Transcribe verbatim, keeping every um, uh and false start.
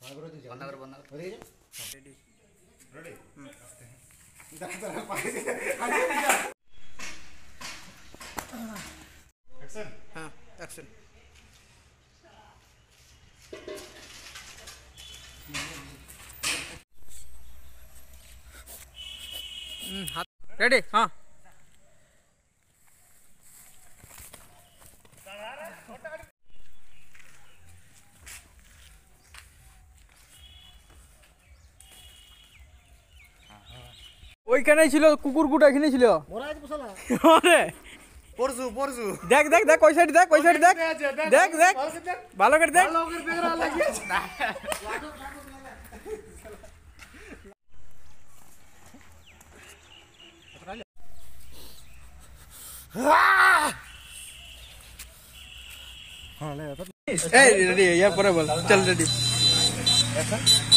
बंद कर बंद कर रेडी रेडी एक्शन हां एक्शन हाथ रेडी हां ওইখানেই ছিল কুকুরগুটা এখানেই ছিল মোরা আজ বসালা আরে পরজু পরজু দেখ দেখ দেখ কই সাইড দেখ কই সাইড দেখ দেখ দেখ ভালো করে দেখ ভালো করে দেখ রা লাগিয়েছে हां ले ए रेडी यार पर बोल चल रेडी